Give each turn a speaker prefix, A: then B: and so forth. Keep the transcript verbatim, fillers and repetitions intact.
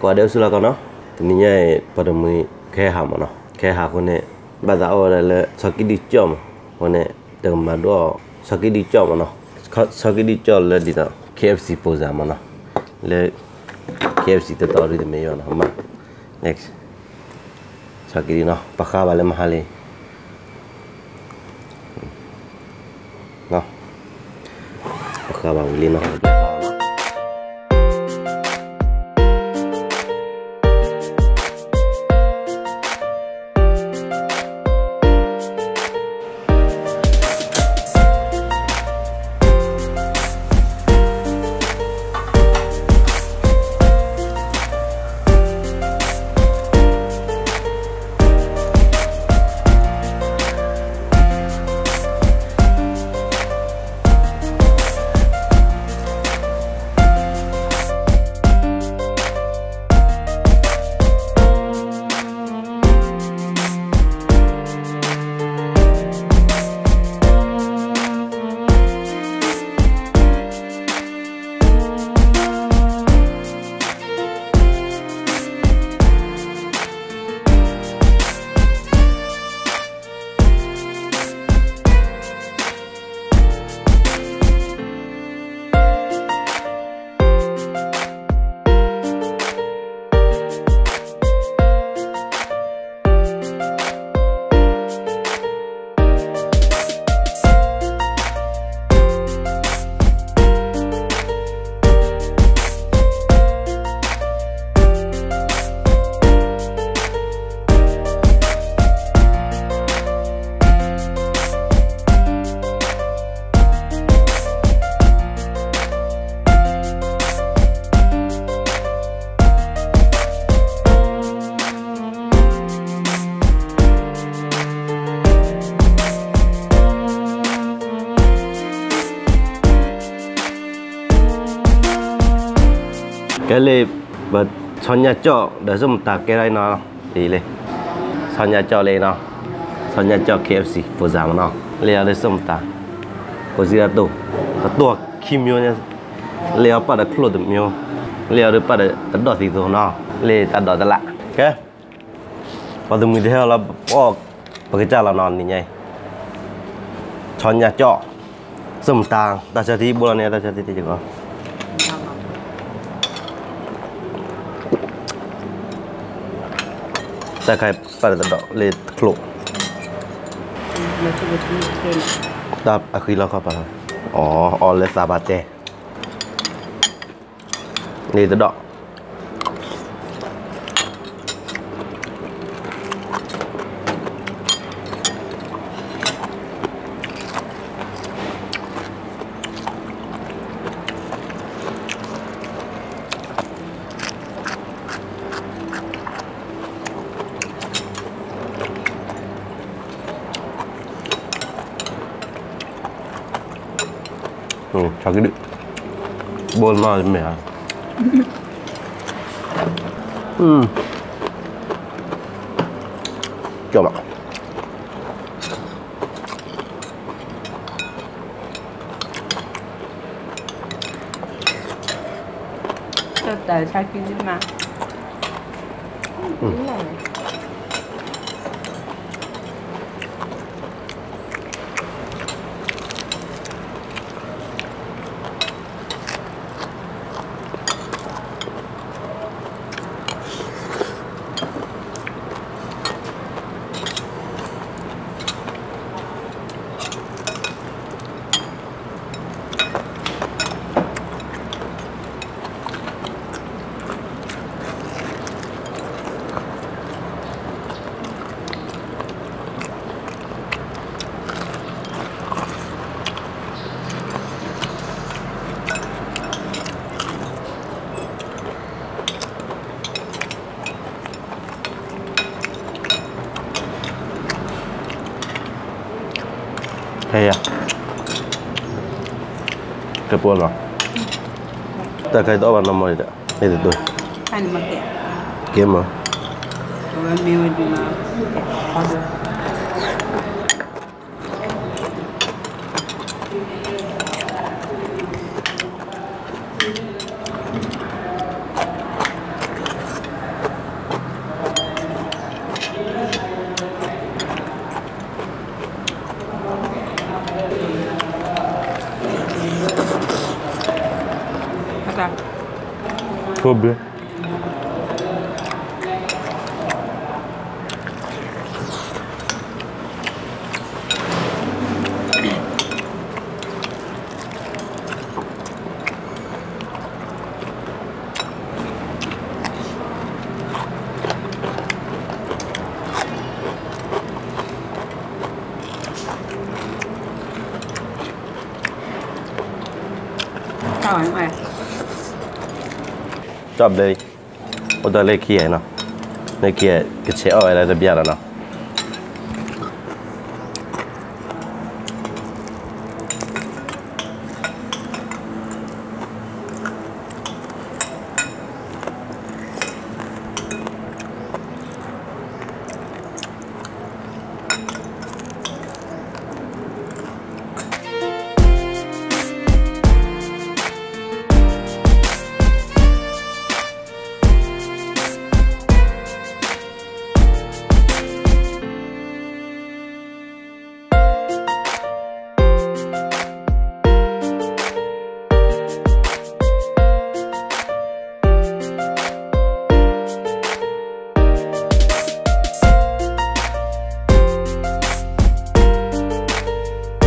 A: pada usul kau no. Tininya pada mui kaya ham no. Kaya aku ne baca orang le sakit dicom, mana dengan dua sakit dicom no. Sakit dicom le di na K F C poza mana. Le K F C tu tahu di meyo no. Ma next sakit no. Pakai balik mahal ni. No. Pakai balik no. Cái này bật son nhà trọ đã dùng tạc cái này nó đi lên son nhà trọ lên nó son nhà trọ K F C phụ giảm nó liền để dùng tạc có gì là đủ có tua kim miêu nha liền bắt được khlo được miêu liền được bắt được tận đỏ gì rồi nó liền tận đỏ tận lạ ok và từ mình theo là bỏ cái chả là non như này son nhà trọ dùng tạc ta sẽ đi bulan này ta sẽ đi thì có ta khai pada tak le kluk. Tak aku hilang apa? Oh, oleh sahabatnya. Ni tak. Ừ, cho cái đựng bồn nó mẻ. Ừ. Cho bạn.
B: Cho tới sao kia mà.
A: Ừ. Hay à? Cái buồn rồi. Ta cái đó bạn làm rồi đấy. Đây là tôi.
B: Anh mà kẹt.
A: Kiếm mà.
B: Rồi mình đi mà.
A: ทั่วเบื่อ
B: ข้าวยังไง
A: chọn đây ô tô lấy kia nó lấy kia cái chế ở đây là biết rồi nó